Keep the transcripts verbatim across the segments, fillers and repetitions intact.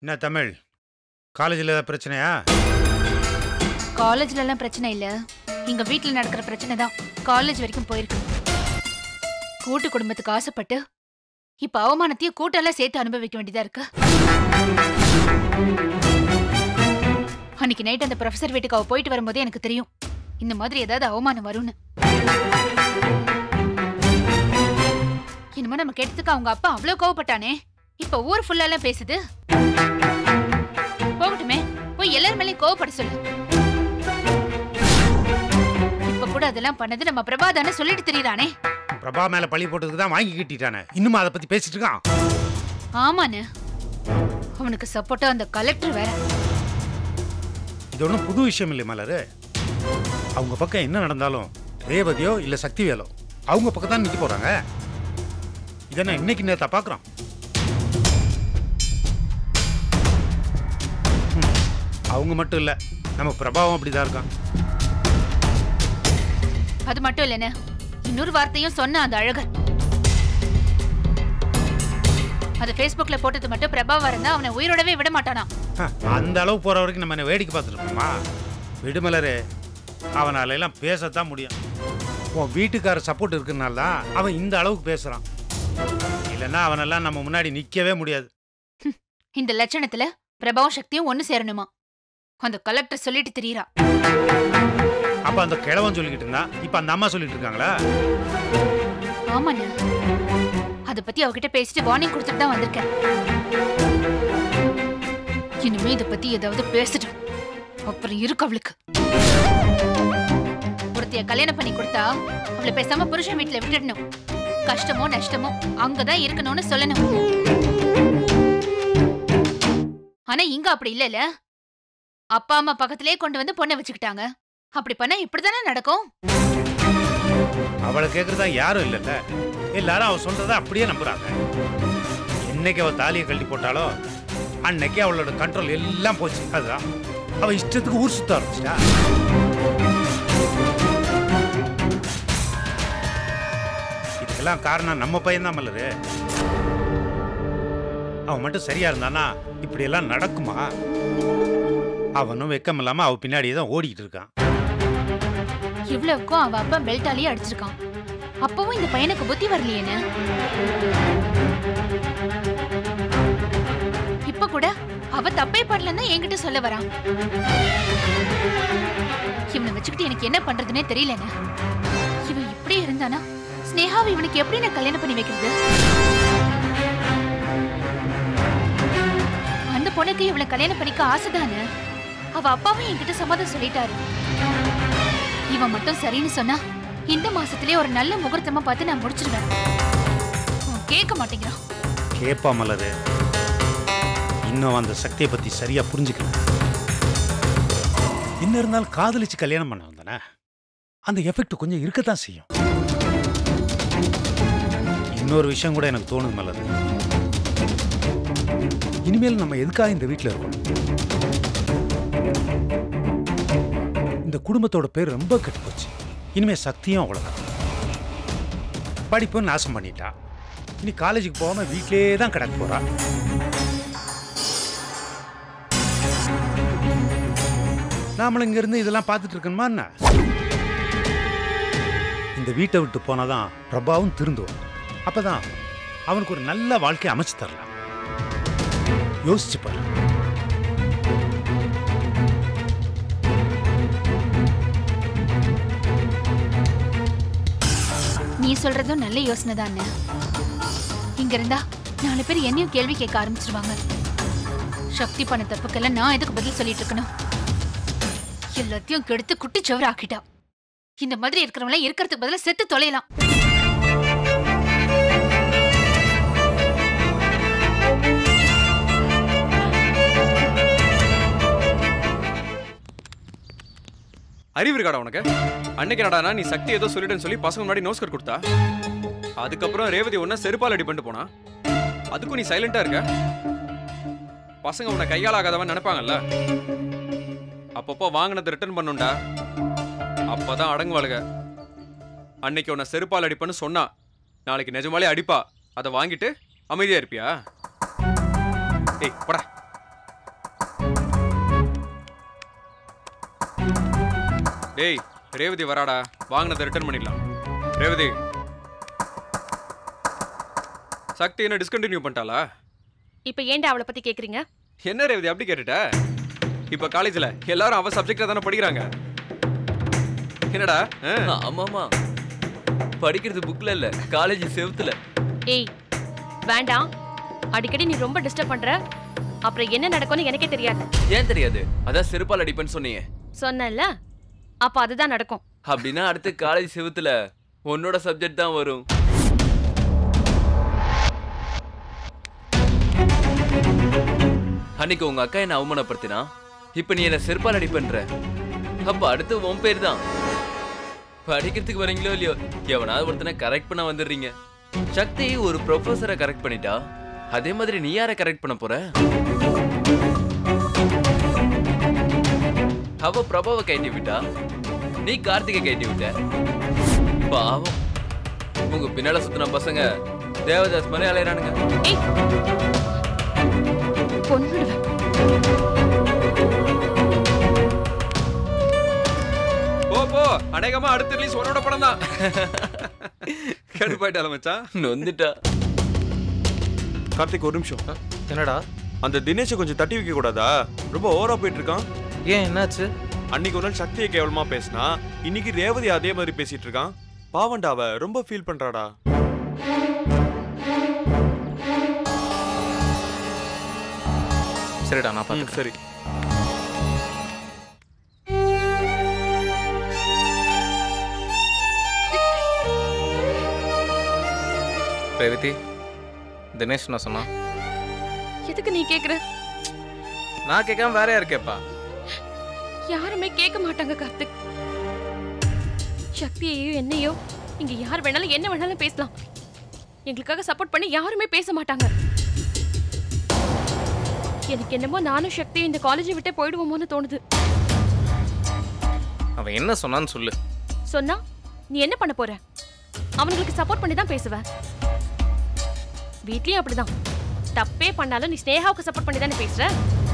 என்ன தமிழ் காலேஜில் ஏதாவது பிரச்சனையா? காலேஜ்ல எல்லாம் பிரச்சனை இல்ல, இங்க வீட்டுல நடக்கிற பிரச்சனை தான் காலேஜ் வரைக்கும் போயிருக்கு. கூட்டு குடும்பத்துக்கு ஆசைப்பட்டு இப்ப அவமானத்தையும் கூட்டெல்லாம் சேர்த்து அனுபவிக்க வேண்டியதா இருக்கு. அன்னைக்கு நைட் அந்த ப்ரொஃபசர் வீட்டுக்கு அவ போயிட்டு வரும்போதே எனக்கு தெரியும் இந்த மாதிரி ஏதாவது அவமானம் வரும்னு. இனிமே நம்ம கேட்டதுக்கு அவங்க அப்பா அவ்வளவு கோவப்பட்டானே, இப்ப ஊர் ஃபுல்லா எல்லாம் பேசுது. போகட்டுமே, போய் எல்லாரும் மேலேயும் கோவப்பட சொல்லு. இப்ப கூட அதெல்லாம் பண்ணது நம்ம பிரபா தானே சொல்லிட்டு தெரியுறானே. பிரபா மேல பழி போட்டதுக்கு தான் வாங்கி கட்டிட்டானே, இன்னும் அதை பத்தி பேசிட்டு இருக்கான். ஆமாண்ணே, அவனுக்கு சப்போர்ட்டா அந்த கலெக்டர் வேற. இது ஒன்றும் புது விஷயம் இல்லை மலரு. அவங்க பக்கம் என்ன நடந்தாலும் ரேவதியோ இல்ல சக்திவேலோ அவங்க பக்கம் தான் நிக்க போறாங்க. இதென்ன இன்னைக்கு நேரத்தை பாக்குறோம். அவங்க மட்டும் இல்ல, நம்ம பிரபாவம் அப்படிதான் இருக்கான். அது மட்டும் இல்லைன்னு இன்னொரு வார்த்தையும் சொன்ன அந்த அழகர். அது Facebookல போட்டது மட்டும் பிரபாவா இருந்தா அவனை உயிரோடவே விட மாட்டானா. அந்த அளவு போற வரைக்கும் நம்ம என்ன வேடிக்கை பார்த்துட்டு இருக்கோமா? விடுமலரு, அவனால எல்லாம் பேசத்தான் முடியும். உன் வீட்டுக்கார சப்போர்ட் இருக்குனால தான் அவன் இந்த அளவுக்கு பேசுறான். இல்லைன்னா அவனெல்லாம் நம்ம முன்னாடி நிக்கவே முடியாது. இந்த லட்சணத்துல பிரபாவும் சக்தியும் ஒண்ணு சேரணுமா? அந்த கலெக்டர் சொல்லிட்டு தெரியுறா. அப்ப அந்த கிழவன் சொல்லிக்கிட்டு இருந்தா இப்ப அந்த அம்மா சொல்லிட்டு இருக்காங்களா? ஆமாண்ணா, அத பத்தி அவகிட்ட பேசிட்டு வார்னிங் கொடுத்துட்டு தான் வந்திருக்கேன். இனிமே இத பத்தி ஏதாவது பேசிட்டு அப்புறம் இருக்கு அவளுக்கு. ஒருத்தைய கல்யாணம் பண்ணி கொடுத்தா அவளை பேசாம புருஷன் வீட்டுல விட்டுடணும். கஷ்டமோ நஷ்டமோ அங்கதான் இருக்கணும்னு சொல்லணும். ஆனா இங்க அப்படி இல்லல. அப்பா அம்மா பக்கத்திலே கொண்டு வந்து பொண்ணை வச்சுக்கிட்டாங்க. அப்படி பண்ணா இப்படிதானே நடக்கும். அவளை கேக்குறதா யாரும் இல்லல்ல, எல்லாரும் அவ சொல்றத அப்படியே நம்புறாங்க. என்னைக்கு அவ தாலியை கழட்டி போட்டாலோ அன்னைக்கு அவளோட கண்ட்ரோல் எல்லாம் போச்சு. அதுதான் அவ இஷ்டத்துக்கு ஊர் சுத்த ஆரம்பிச்சிட்டா. இதுக்கெல்லாம் காரணம் நம்ம பையன் தான் மலரு. அவன் மட்டும் சரியா இருந்தானா இப்படி எல்லாம் நடக்குமா? அவனும் வெக்கம் இல்லாம அவ பின்னாடியே தான் ஓடிக்கிட்டு இருக்கான். இவ்வளவுக்கும் அவ அப்பா பெல்ட்டாலேயே அடிச்சிருக்கான். அப்பவும் இந்த பையனுக்கு புத்தி வரலையேன்னு. இப்ப கூட அவ தப்பே பண்ணலன்னு என்கிட்ட சொல்ல வரான். இவனை வச்சுக்கிட்டு எனக்கு என்ன பண்றதுன்னே தெரியலன்னு. இவன் இப்படி இருந்தானா ஸ்னேகாவை இவனுக்கு எப்படி நான் கல்யாணம் பண்ணி வைக்கிறது? அந்த பொண்ணுக்கு இவளை கல்யாணம் பண்ணிக்க ஆசைதானே. அவ அப்பாவும் என்கிட்ட சம்மதம் சொல்லிட்டாரு. இவன் மட்டும் சரின்னு சொன்னா இந்த மாசத்திலே ஒரு நல்ல முகூர்த்தமா பார்த்து நான் முடிச்சிருவேன். கேட்க மாட்டேங்கிறான். கேப்பா மலரு, இன்னும் அந்த சக்தியை பத்தி சரியா புரிஞ்சுக்கல. என்ன இருந்தாலும் காதலிச்சு கல்யாணம் பண்ண வந்தானே, அந்த எஃபெக்ட் கொஞ்சம் இருக்கத்தான் செய்யும். இன்னொரு விஷயம் கூட எனக்கு தோணுது மலரு. இனிமேல் நம்ம எதுக்காக இந்த வீட்டில் இருக்கணும்? இந்த குடும்பத்தோட பேர் ரொம்ப கெட்டு போச்சு. இனிமே சக்தியும் அவ்வளவுதான். படிப்பும் நாசம் பண்ணிட்டா. இனி காலேஜுக்கு போகாம வீட்டிலே தான் கிடக்க போறா. நாமளும் இங்க இருந்து இதெல்லாம் பார்த்துட்டு இருக்கணுமா என்ன? இந்த வீட்டை விட்டு போனாதான் பிரபாவும் திருந்துவான். அப்பதான் அவனுக்கு ஒரு நல்ல வாழ்க்கை அமைச்சு தரலாம். யோசிச்சு பாரு. நீ சொல்றதும் நல்ல யோசனை தான். இங்க இருந்தா நாலு பேர் என்னையும் கேள்வி கேட்க ஆரம்பிச்சிருவாங்க. சக்தி பண்ண தப்புக்கெல்லாம் நான் எதுக்கு பதில் சொல்லிட்டு இருக்கணும்? எல்லாத்தையும் கெடுத்து குட்டி சவர ஆக்கிட்டா. இந்த மாதிரி இருக்கிறவங்கள இருக்கிறதுக்கு பதிலா செத்து தொலையலாம். அறிவு இருக்காடா உனக்கு? அன்னைக்கு என்னடா நீ சக்தி ஏதோ சொல்லிட்டேன்னு சொல்லி பசங்க முன்னாடி நோஸ்கர் கொடுத்தா, அதுக்கப்புறம் ரேவதி ஒன்னா செருப்பால் அடி பண்ணிட்டு போனா, அதுக்கும் நீ சைலண்டா இருக்க. பசங்க உன்னை கையால் ஆகாதவன் நினைப்பாங்கல்ல. அப்பப்போ வாங்கினதை ரிட்டர்ன் பண்ணுண்டா, அப்பதான் அடங்குவாளுக. அன்னைக்கு உன்னை செருப்பால் அடிப்பன்னு சொன்னா, நாளைக்கு நிஜமாலே அடிப்பா. அதை வாங்கிட்டு அமைதியா இருப்பியா? ஏய் போடா. டேய் ரேவதி வராடா, வாங்கினதை ரிட்டர்ன் பண்ணிடலாம். ரேவதி, சக்தி என்ன டிஸ்கண்டினியூ பண்ணிட்டாளா? இப்போ ஏன்டா அவளை பத்தி கேக்குறீங்க? என்ன ரேவதி அப்படி கேட்டுட்ட? இப்போ காலேஜ்ல எல்லாரும் அவ சப்ஜெக்ட்ல தானே படிக்கிறாங்க. என்னடா? ஆமாமா, படிக்கிறது புக்ல இல்ல, காலேஜ் செவுத்துல. ஏய் வேண்டாம், அடிக்கடி நீ ரொம்ப டிஸ்டர்ப் பண்ற. அப்புறம் என்ன நடக்கும்னு எனக்கே தெரியாது. ஏன் தெரியாது? அதான் செருப்பால் அடிப்பேன்னு சொன்னீங்க. சொன்னேன்ல, அப்ப அதுதான் நடக்கும். அப்படின்னா அடுத்து காலேஜ் செவுத்துல உன்னோட சப்ஜெக்ட் தான் வரும். அன்னைக்கு உங்க அக்கா என்ன அவமானப்படுத்தினா, இப்ப நீ என்ன செருப்பால் அடிப்பன்ற. அப்ப அடுத்து உன் பேர் தான். படிக்கிறதுக்கு வரீங்களோ இல்லையோ, எவனாவது ஒருத்தனை கரெக்ட் பண்ண வந்துடுறீங்க. சக்தி ஒரு ப்ரொஃபஸரை கரெக்ட் பண்ணிட்டா, அதே மாதிரி நீ யாரை கரெக்ட் பண்ண போற? அவ பிரபாவை கைட்டி விட்டா, நீ கார்த்திகை கைட்டி விட்ட. பாவம், உங்க பின்னால சுத்தின பசங்க தேவதாஸ் மாதிரி அலையறானுங்க. போ போ, அநேகமா அடுத்த ரிலீஸ் உன்னோட படம் தான். கடுப்பாயிட்டால மச்சான், நொந்துட்டா. கார்த்திக் ஒரு நிமிஷம். என்னடா? அந்த தினேஷை கொஞ்சம் தட்டி வைக்க கூடாதா? ரொம்ப ஓவரா போயிட்டு இருக்கான். ஏன், என்னாச்சு? அன்னைக்கு ஒரு நாள் சக்தியை கேவலமா பேசினா, இன்னைக்கு ரேவதி அதே மாதிரி பேசிட்டு இருக்கான். பாவண்டா, அவ ரொம்ப ஃபீல் பண்றாடா. சரிடா, நான் பார்த்து. சரி. ரேவதி, தினேஷ் நான் சொன்னா எதுக்கு நீ கேக்குற? நான் கேட்காம வேற யாரு கேப்பா? யாருமே கேட்க மாட்டாங்க கார்த்திக். சக்தியையோ என்னையோ இங்க யார் வேணாலும் என்ன வேணாலும் பேசலாம். எங்களுக்காக சப்போர்ட் பண்ணி யாருமே பேச மாட்டாங்க. எனக்கு என்னமோ நானும் சக்தியும் இந்த காலேஜை விட்டே போயிடுவோமோன்னு தோணுது. அவன் என்ன சொன்னான்னு சொல்லு. சொன்னா நீ என்ன பண்ண போற? அவங்களுக்கு சப்போர்ட் பண்ணி தான் பேசுவ. வீட்லயும் அப்படிதான். தப்பே பண்ணாலும் நீ ஸ்னேகாவுக்கு சப்போர்ட் பண்ணி தானே பேசுற.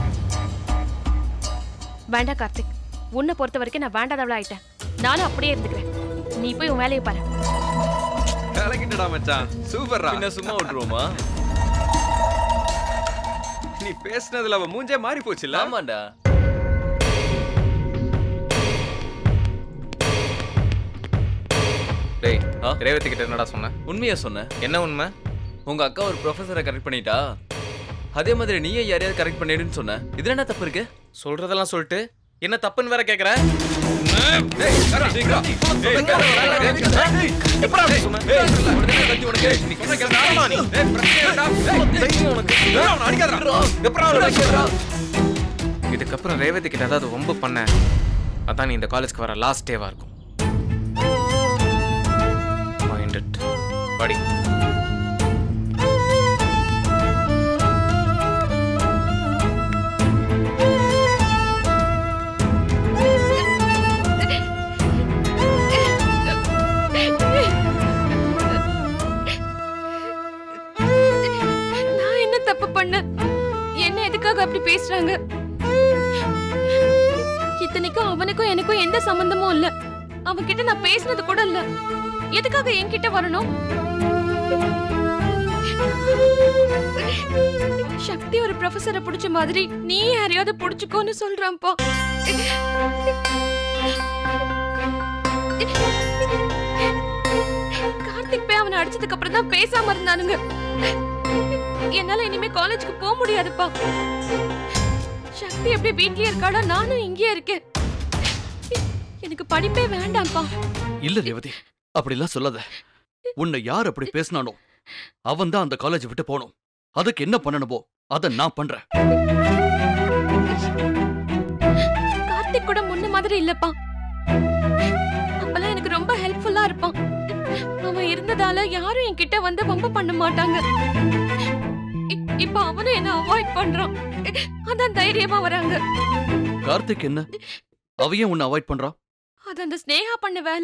வேண்டாம் கார்த்திக், உன்னை பொறுத்த வரைக்கும் நான் வேண்டாதவளா ஆயிட்டேன். நானும் அப்படியே இருந்துக்கிறேன். நீ போய் உன் வேலையை பாரு. கலக்கிட்டடா மச்சான், சூப்பர்ரா. என்ன சும்மா விட்டுருவோமா? நீ பேசுனதுல அவ மூஞ்சே மாறி போச்சுல்ல? ஆமாண்டா. டேய், ரேவதி கிட்ட என்னடா சொன்ன? உண்மையா சொன்ன. என்ன உண்மை? உங்க அக்கா ஒரு ப்ரொஃபஸரை கரெக்ட் பண்ணிட்டா, அதே மாதிரி நீயே யாரையாவது கரெக்ட் பண்ணிடுன்னு சொன்ன. இதுல என்ன தப்பு இருக்கு? சொல்றதெல்லாம் சொல்லிட்டு என்ன தப்புன்னு வேற கேக்குற? இதுக்கப்புறம் ரேவதி கிட்ட ஏதாவது வம்பு பண்ண, அதான் நீ இந்த காலேஜ்க்கு வர லாஸ்ட் டேவா இருக்கும். Mind it. படி. அப்படி பேசுறாங்க. இத்தனைக்கும் அவனுக்கும் எனக்கும் எந்த சம்பந்தமும் இல்ல. அவன் கிட்ட நான் பேசினது கூட இல்ல. எதுக்காக என்கிட்ட வரணும்? சக்தி ஒரு ப்ரொஃபஸரை பிடிச்ச மாதிரி நீ யாரையாவது பிடிச்சுக்கோன்னு சொல்றான்ப்பா. கார்த்திக் போய் அவனை அடிச்சதுக்கு அப்புறம் தான் பேசாம இருந்தானுங்க. என்னால இனிமே காலேஜுக்கு போக முடியாதுப்பா. சக்தி எப்படி வீட்லயே இருக்காடா, நானும் இங்கேயே இருக்கேன். எனக்கு படிப்பே வேண்டாம்ப்பா. இல்ல ரேவதி, அப்படிலாம் சொல்லாத. உன்னை யார் அப்படி பேசினானோ அவன் தான் அந்த காலேஜ் விட்டு போனோம். அதுக்கு என்ன பண்ணணுமோ அத நான் பண்றேன். கார்த்திக் கூட முன்ன மாதிரி இல்லப்பா. அப்பெல்லாம் எனக்கு ரொம்ப ஹெல்ப்ஃபுல்லா இருப்பான். அவன் இருந்ததால யாரும் என்கிட்ட வந்து வம்பு பண்ண மாட்டாங்க. இப்ப அவனும் என்ன அவாய்ட் பண்றான். அதான் தைரியமா வராங்க. கார்த்திக் என்ன அவையும் உன்னை அவாய்ட் பண்றான்? அது அந்த ஸ்னேகா பண்ண வேலை.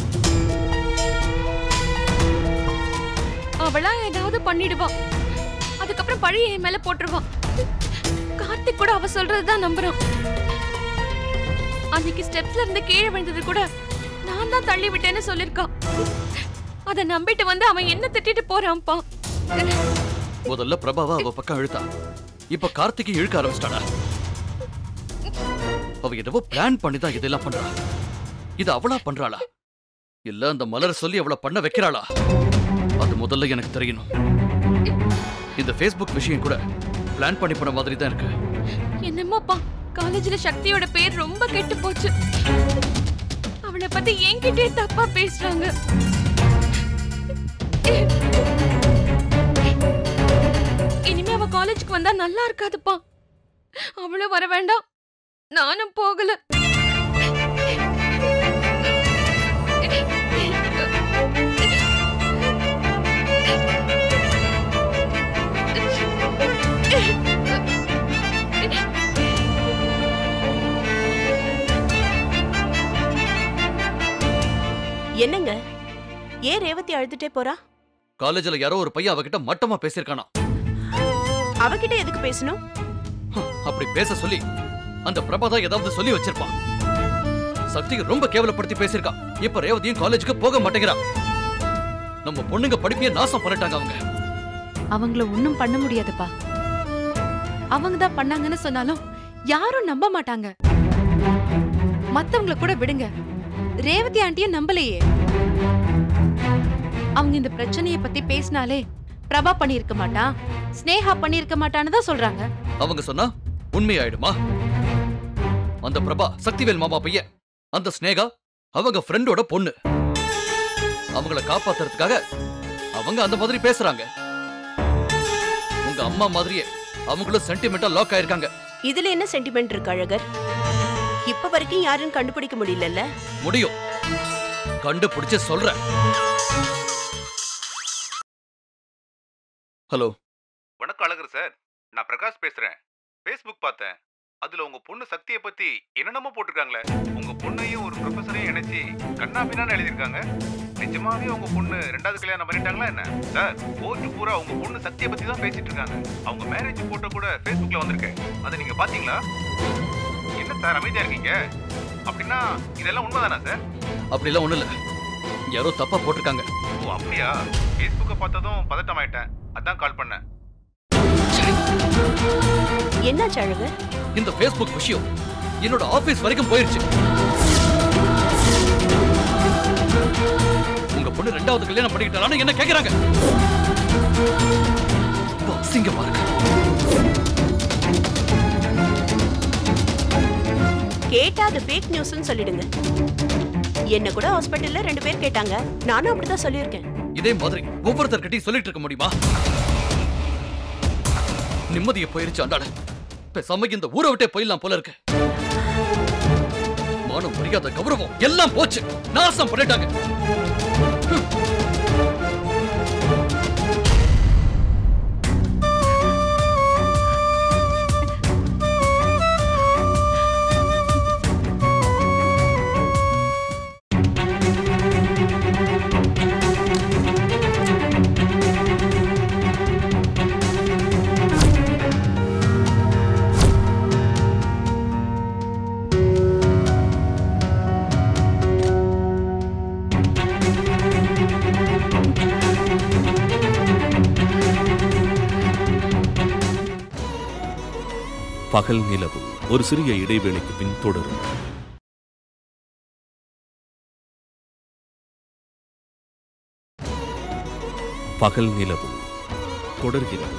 அவளா ஏதாவது பண்ணிடுவா, அதுக்கப்புறம் பழைய என் மேல போட்டுருவா. கார்த்திக் கூட அவ சொல்றதுதான் நம்புறான். அன்னைக்கு ஸ்டெப்ஸ்ல இருந்து கீழே விழுந்தது கூட நான் தான் தள்ளி விட்டேன்னு சொல்லிருக்கான். அத நம்பிட்டு வந்து அவன் என்ன திட்டிட்டு போறான்ப்பா. முதல்ல பிரபாவா அவ பக்கம் இழுத்தா, இப்ப கார்த்திகை இழுக்க ஆரம்பிச்சிட்டாடா. அவ ஏதோ பிளான் பண்ணி தான் இதெல்லாம் பண்றா. இது அவளா பண்றாளா இல்ல அந்த மலர் சொல்லி அவளை பண்ண வைக்கிறாளா? அது முதல்ல எனக்கு தெரியணும். இந்த ஃபேஸ்புக் விஷயம் கூட பிளான் பண்ணி பண்ண மாதிரி தான் இருக்கு. என்னமாப்பா, காலேஜ்ல சக்தியோட பேர் ரொம்ப கெட்டு போச்சு. அவளை பத்தி என்கிட்டே தப்பா பேசுறாங்க. இனிமே அவ காலேஜுக்கு வந்தா நல்லா இருக்காதுப்பா. அவளும் வர வேண்டாம், நானும் போகல. என்னங்க, ஏன் ரேவதி அழுதுட்டே போறா? காலேஜ்ல யாரோ ஒரு பையன் அவகிட்ட மட்டமா பேசியிருக்கானா. அவகிட்ட எதுக்கு பேசணும்? அப்படி பேச சொல்லி அந்த பிரபாதா ஏதாவது சொல்லி வச்சிருப்பான். சக்தியை ரொம்ப கேவலப்படுத்தி பேசியிருக்கா. இப்ப ரேவதியும் காலேஜுக்கு போக மாட்டேங்கிறா. நம்ம பொண்ணுங்க படிப்பையே நாசம் பண்ணிட்டாங்க அவங்க. அவங்கள ஒண்ணும் பண்ண முடியாதுப்பா. அவங்க தான் பண்ணாங்கன்னு சொன்னாலும் யாரும் நம்ப மாட்டாங்க. மத்தவங்கள கூட விடுங்க, ரேவதி ஆண்டியும் நம்பலையே. அவங்க இந்த பிரச்சனையை பத்தி பேசினாலே பிரபா பண்ணிருக்க மாட்டான், ஸ்னேகா பண்ணிருக்க மாட்டான்னு தான் சொல்றாங்க. அவங்க சொன்னா உண்மையாயிடுமா? அந்த பிரபா சக்திவேல் மாமா பையன், அந்த ஸ்னேகா அவங்க ஃப்ரெண்டோட பொண்ணு. அவங்கள காப்பாத்துறதுக்காக அவங்க அந்த மாதிரி பேசுறாங்க. உங்க அம்மா மாதிரியே அவங்களும் சென்டிமெண்டா லாக் ஆயிருக்காங்க. இதுல என்ன சென்டிமெண்ட் இருக்கு அழகர்? இப்ப வரைக்கும் யாரும் கண்டுபிடிக்க முடியல. முடியும், கண்டுபிடிச்சு சொல்றேன். ஹலோ, வணக்கம் அழகர் சார், நான் பிரகாஷ் பேசுறேன். ஃபேஸ்புக் பார்த்தேன், அதுல உங்க பொண்ணு சக்தியை பத்தி என்னென்னமோ போட்டிருக்காங்களே. உங்க பொண்ணையும் ஒரு ப்ரொஃபஸரையும் இணைச்சி கண்ணாபின்னான்னு எழுதியிருக்காங்க. நிஜமாவே உங்க பொண்ணு ரெண்டாவது கல்யாணம் பண்ணிட்டாங்களா என்ன? சார், போட்டு பூரா உங்க பொண்ணு சக்தியை பத்தி தான் பேசிட்டு இருக்காங்க. அவங்க மேரேஜ் போட்டோ கூட ஃபேஸ்புக்ல வந்திருக்கேன், அதை நீங்க பாத்தீங்களா? என்ன சார் அமைதியா இருக்கீங்க? அப்படின்னா இதெல்லாம் உண்மைதானா சார்? அப்படிலாம் ஒண்ணு இல்ல, யாரோ தப்பா போட்டிருக்காங்க. ஓ அப்படியா? ஃபேஸ்புக்கை பார்த்ததும் பதட்டம் ஆயிட்டேன், அதான் கால் பண்ணேன். என்னாச்சு அழகர்? இந்த ஃபேஸ்புக் விஷயம் என்னோட ஆபீஸ் வரைக்கும் போயிருச்சு. உங்க பொண்ணு ரெண்டாவது கல்யாணம் பண்ணிக்கிட்டாலும் என்ன கேக்குறாங்க. அசிங்கமா இருக்கு. கேட்டா அது ஃபேக் நியூஸ்னு சொல்லிடுங்க. என்ன கூட ஹாஸ்பிட்டல்ல ரெண்டு பேர் கேட்டாங்க, நானும் அப்படிதான் சொல்லியிருக்கேன். இதே மாதிரி ஒவ்வொருத்தர்கிட்டையும் சொல்லிட்டு இருக்க முடியுமா? நிம்மதியை போயிருச்சு அண்டாட. பேசாம இந்த ஊரை விட்டே போயிடலாம் போல இருக்கு. மானம், மரியாதை, கௌரவம் எல்லாம் போச்சு, நாசம் பண்ணிட்டாங்க. பகல் நிலவு ஒரு சிறிய இடைவேளைக்கு பின் தொடரும். பகல் நிலவு தொடர்கிறது.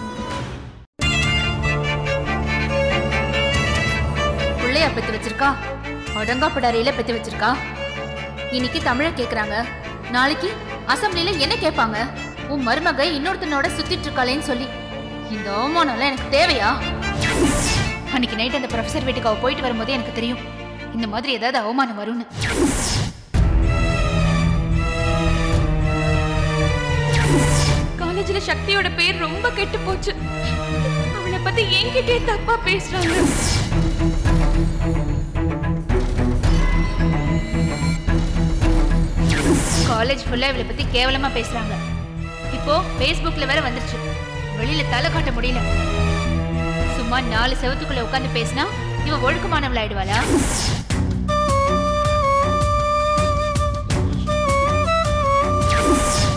பிள்ளையா பெத்து வச்சிருக்கா, அடங்கா பிடாரியில பெத்து வச்சிருக்கா. இன்னைக்கு தமிழ கேக்குறாங்க, நாளைக்கு அசம்பிளில என்ன கேட்பாங்க? உன் மருமக இன்னொருத்தனோட சுத்திட்டு இருக்காளேன்னு சொல்லி. இந்த அவமானம் எனக்கு தேவையா? அன்னைக்கு நைட் அந்த ப்ரொஃபசர் வீட்டுக்கு அவ போயிட்டு வரும்போது எனக்கு தெரியும் இந்த மாதிரி ஏதாவது அவமானம் வரும்னு. காலேஜ்ல சக்தியோட பேர் ரொம்ப கெட்டு போச்சு. அவளை பத்தி என்கிட்டே தப்பா பேசுறாங்க. காலேஜ் ஃபுல்லா இவளை பத்தி கேவலமா பேசுறாங்க. இப்போ ஃபேஸ்புக்ல வேற வந்துருச்சு, வெளியில தலை காட்ட முடியல. சும்மா நாலு செவத்துக்குள்ள உட்காந்து பேசினா இவ ஒழுக்கமானவள் ஆயிடுவாளா?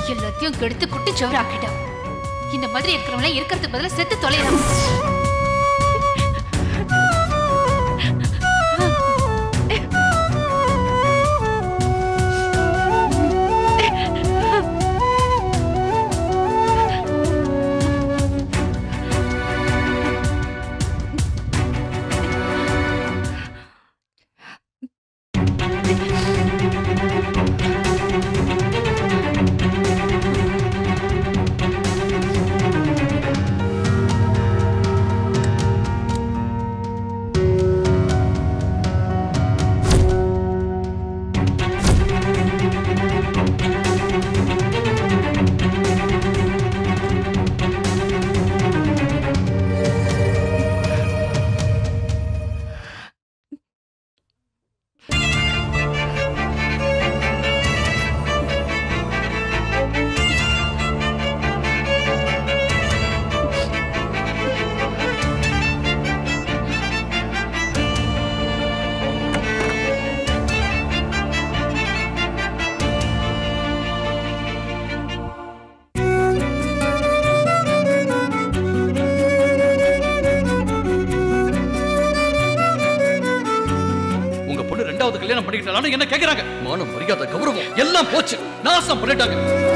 எல்லாத்தையும் கெடுத்து குட்டி சோறு ஆக்கிட்டான். இந்த மாதிரி இருக்கிறவங்கள இருக்கிறதுக்கு பதிலா செத்து தொலைறான். கல்யாணம் பண்ணிக்கிட்டாலும் என்ன கேக்குறாங்க? மானம், மரியாதை, கௌரவம் எல்லாம் போச்சு, நாசம் பண்ணிட்டாங்க.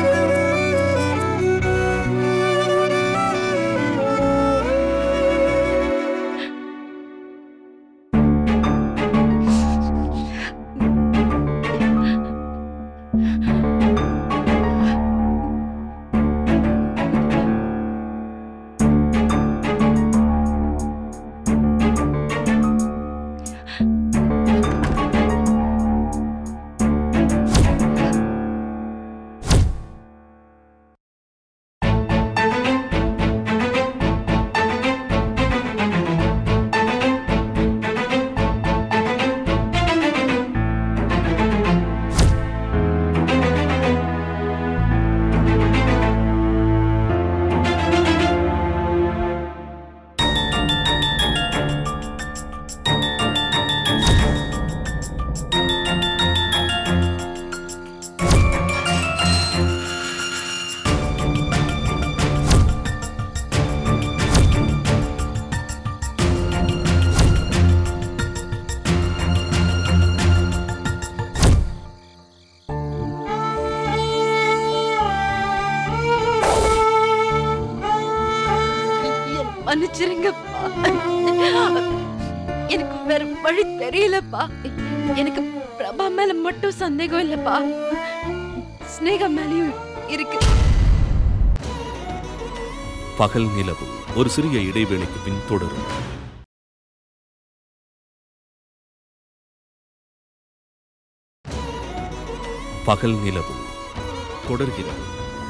மன்னிச்சிருங்கப்பா, எனக்கு வேற வழி தெரியலப்பா. எனக்கு பிரபா மேல மட்டும் சந்தேகம் இல்லப்பா, ஸ்னேகா மேலயும் இருக்கு. பகல் நிலவு ஒரு சிறிய இடைவேளைக்கு பின் தொடரும். பகல் நிலவு தொடர்கிறது.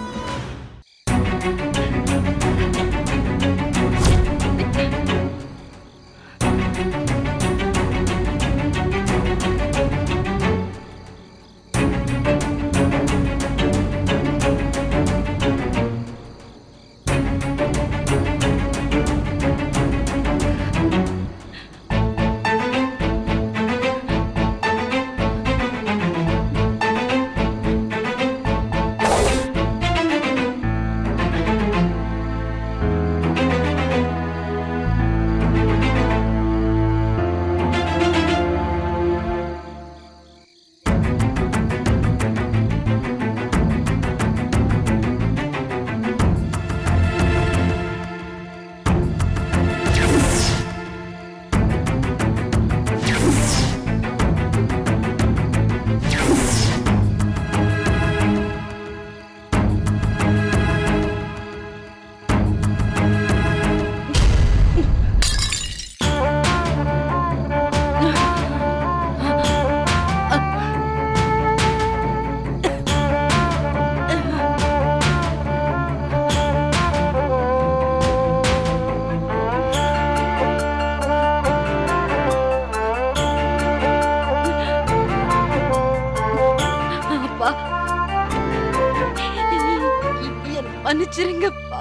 மன்னிச்சிருங்கப்பா,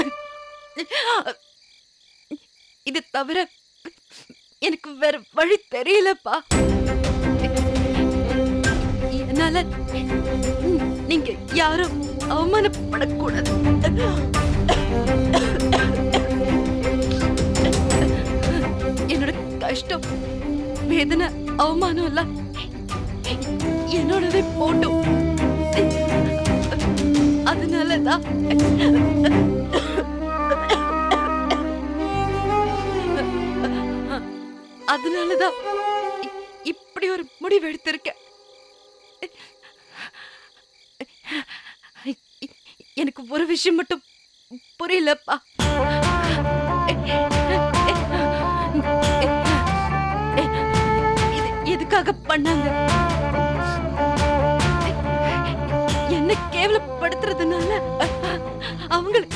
இது தவிர எனக்கு வேற வழி தெரியலப்பா. என்னால நீங்க யாரும் அவமானப்படக்கூடாது. என்னோட கஷ்டம், வேதனை, அவமானம் எல்லாம் என்னோடதே போட்டும். அதனாலதான் அதனாலதான் இப்படி ஒரு முடிவு எடுத்திருக்கேன். எனக்கு ஒரு விஷயம் மட்டும் புரியலப்பா. எதுக்காக பண்ணாங்க? என்ன கேவலப்படுத்துறதுனால அவங்களுக்கு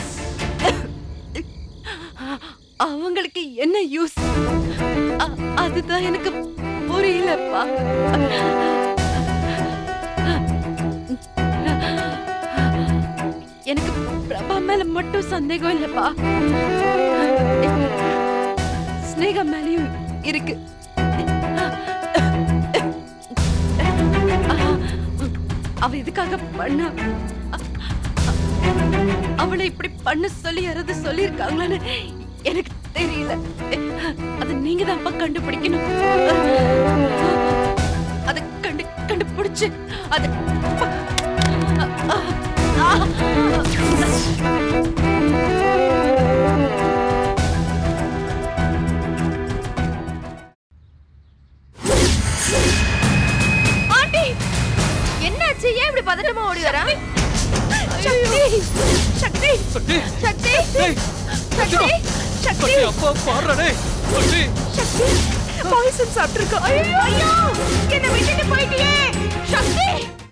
அவங்களுக்கு என்ன யூஸ்? அதுதான் எனக்கு புரியலப்பா. எனக்கு பிரபா மேல மட்டும் சந்தேகம் இல்லப்பா, ஸ்னேகா மேலயும் இருக்கு. அவ இதுக்காக பண்ண, அவளை இப்படி பண்ண சொல்லி யாராவது சொல்லியிருக்காங்களான்னு எனக்கு தெரியல. அது நீங்க தான் கண்டுபிடிக்கணும். அத கண்டு கண்டுபிடிச்சு அத ஆண்டி, என்னாச்சு? ஏன் இப்படி பதட்டமா ஓடி வரா? சக்தி சக்தி சக்தி சக்தி டேய் சக்தி சக்தி அப்பா பாருடா டேய். சக்தி சக்தி பாய்சன் சாப்பிட்டிருக்கா. ஐயோ ஐயோ, என்ன விட்டுட்டு போயிட்டியே சக்தி.